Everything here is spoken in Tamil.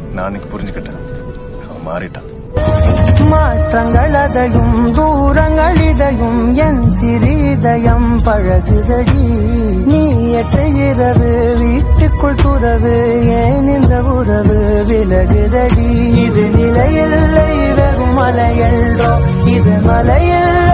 நான் புரிஞ்சுக்கிட்டேன். அவன் மாறிட்டான். மாற்றங்கள் அதையும் தூரங்கள் இதையும் என் சிறிதயம் பழகுதடி. நீ ஏற்ற இரவு வீட்டுக்குள் துறவு ஏன் இந்த உறவு விலகுதடி. இது நிலையில்லை வெறும் மலையல்றோ, இது மலையில்